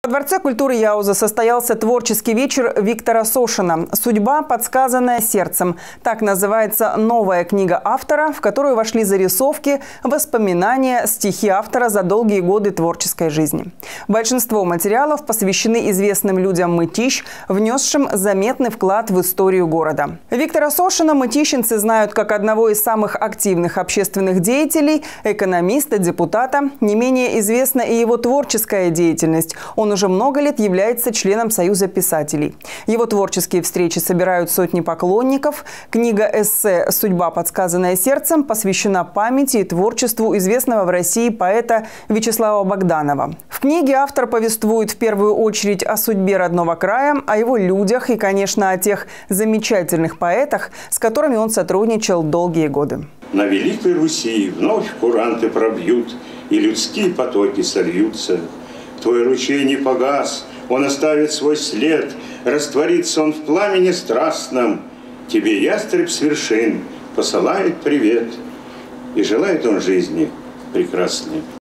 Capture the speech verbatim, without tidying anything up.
Во Дворце культуры Яуза состоялся творческий вечер Виктора Сошина «Судьба, подсказанная сердцем». Так называется новая книга автора, в которую вошли зарисовки, воспоминания, стихи автора за долгие годы творческой жизни. Большинство материалов посвящены известным людям Мытищ, внесшим заметный вклад в историю города. Виктора Сошина мытищинцы знают как одного из самых активных общественных деятелей, экономиста, депутата. Не менее известна и его творческая деятельность. Он уже много лет является членом Союза писателей. Его творческие встречи собирают сотни поклонников. Книга эссе «Судьба, подсказанная сердцем» посвящена памяти и творчеству известного в России поэта Вячеслава Богданова. В книге автор повествует в первую очередь о судьбе родного края, о его людях и, конечно, о тех замечательных поэтах, с которыми он сотрудничал долгие годы. На Великой Руси вновь куранты пробьют, и людские потоки сольются. Твой ручей не погас, он оставит свой след, растворится он в пламени страстном. Тебе ястреб с вершин посылает привет, и желает он жизни прекрасной.